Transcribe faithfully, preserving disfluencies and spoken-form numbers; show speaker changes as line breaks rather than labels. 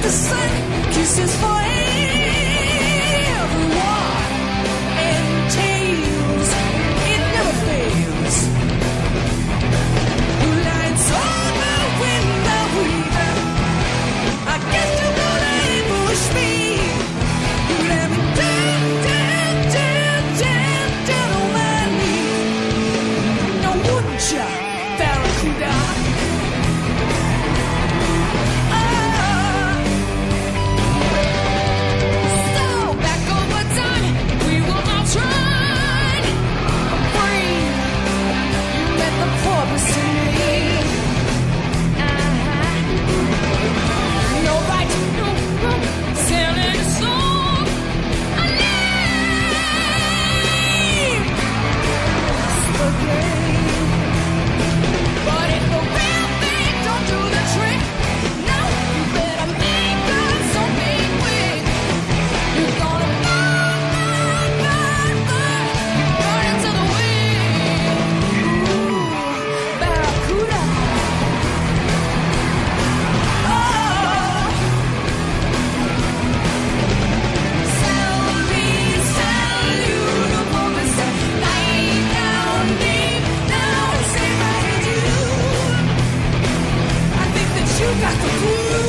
the sun, kisses for everyone, and tales, it never fails. You lights on the window weaver, I guess you're gonna ambush me. You let me down, down, down, down, down on my knees. No, wouldn't ya, Barracuda? You got the groove.